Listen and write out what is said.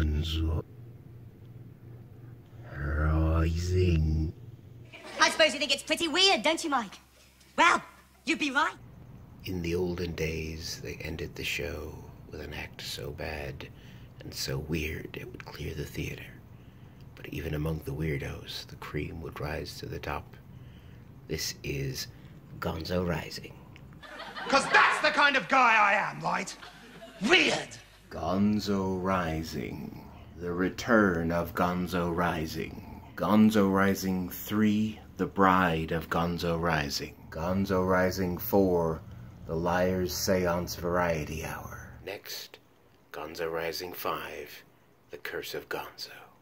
Gonzo Rising. I suppose you think it's pretty weird, don't you, Mike? Well, you'd be right. In the olden days, they ended the show with an act so bad and so weird it would clear the theater. But even among the weirdos, the cream would rise to the top. This is Gonzo Rising. 'Cause that's the kind of guy I am, right? Weird! Gonzo Rising. The return of Gonzo Rising. Gonzo Rising 3, The Bride of Gonzo Rising. Gonzo Rising 4, The Liar's Seance Variety Hour. Next, Gonzo Rising 5, The Curse of Gonzo.